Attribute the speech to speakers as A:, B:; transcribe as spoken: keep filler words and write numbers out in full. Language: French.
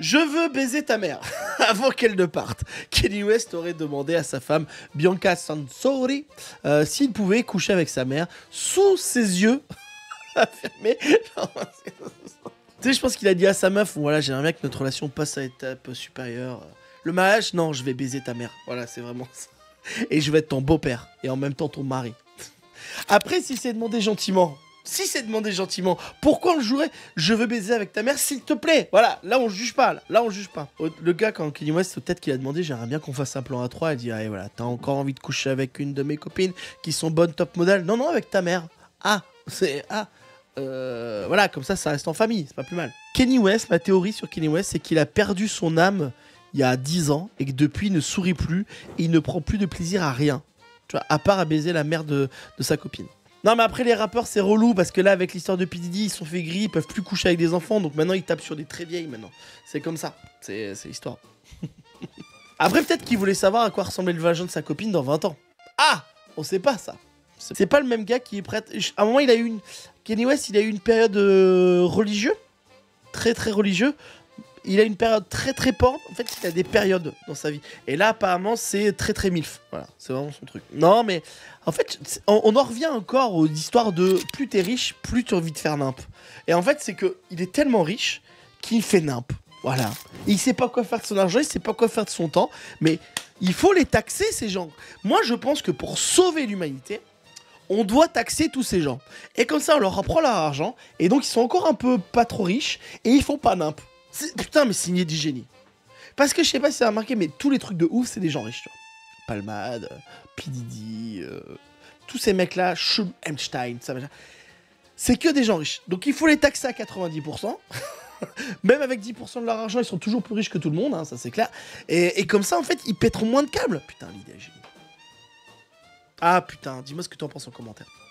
A: Je veux baiser ta mère. Avant qu'elle ne parte, Kanye West aurait demandé à sa femme Bianca Sansori euh, s'il pouvait coucher avec sa mère sous ses yeux fermés. Tu sais, je pense qu'il a dit à sa meuf, voilà, j'aimerais bien que notre relation passe à l'étape supérieure. Le mariage, non, je vais baiser ta mère. Voilà, c'est vraiment ça. Et je vais être ton beau-père et en même temps ton mari. Après, si c'est demandé gentiment, si c'est demandé gentiment, pourquoi on le jouerait? Je veux baiser avec ta mère, s'il te plaît. Voilà, là on juge pas, là, là on juge pas. Le gars, quand Kanye West, peut-être qu'il a demandé, j'aimerais bien qu'on fasse un plan à trois. Il dit, allez, voilà, t'as encore envie de coucher avec une de mes copines qui sont bonnes, top modèles? Non, non, avec ta mère. Ah, c'est ah. Euh, voilà, comme ça, ça reste en famille, c'est pas plus mal. Kanye West, ma théorie sur Kanye West, c'est qu'il a perdu son âme il y a dix ans et que depuis il ne sourit plus et il ne prend plus de plaisir à rien. Tu vois, à part à baiser la mère de, de sa copine. Non mais après les rappeurs c'est relou parce que là avec l'histoire de P. Diddy ils sont fait gris, ils peuvent plus coucher avec des enfants donc maintenant ils tapent sur des très vieilles maintenant. C'est comme ça, c'est l'histoire. Après peut-être qu'il voulait savoir à quoi ressemblait le vagin de sa copine dans vingt ans. Ah, on sait pas ça. C'est pas le même gars qui est prêt. À un moment il a eu une... Kanye West il a eu une période euh, religieuse. Très très religieux. Il a une période très très porn. En fait, il a des périodes dans sa vie. Et là, apparemment, c'est très très milf. Voilà, c'est vraiment son truc. Non, mais en fait, on, on en revient encore aux histoires de plus t'es riche, plus tu as envie de faire nimp. Et en fait, c'est que il est tellement riche qu'il fait nimp. Voilà. Et il sait pas quoi faire de son argent, il sait pas quoi faire de son temps. Mais il faut les taxer, ces gens. Moi, je pense que pour sauver l'humanité, on doit taxer tous ces gens. Et comme ça, on leur reprend leur argent. Et donc, ils sont encore un peu pas trop riches. Et ils font pas nimp. Putain, mais signé du génie. Parce que je sais pas si ça a remarqué, mais tous les trucs de ouf, c'est des gens riches. Tu vois. Palmade, P. Diddy, euh, tous ces mecs-là, Epstein, ça c'est que des gens riches. Donc il faut les taxer à quatre-vingt-dix pour cent. Même avec dix pour cent de leur argent, ils sont toujours plus riches que tout le monde, hein, ça c'est clair. Et, et comme ça, en fait, ils pèteront moins de câbles. Putain, l'idée est géniale. Ah putain, dis-moi ce que tu en penses en commentaire.